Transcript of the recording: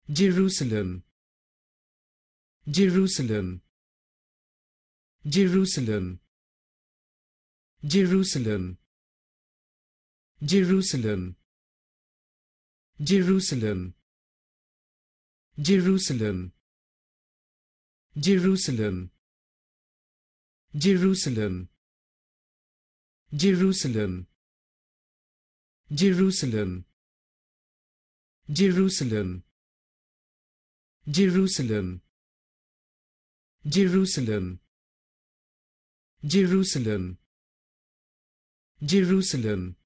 Jerusalem, Jerusalem, Jerusalem, Jerusalem, Jerusalem, Jerusalem, Jerusalem, Jerusalem, Jerusalem, Jerusalem, Jerusalem, Jerusalem, Jerusalem, Jerusalem, Jerusalem, Jerusalem,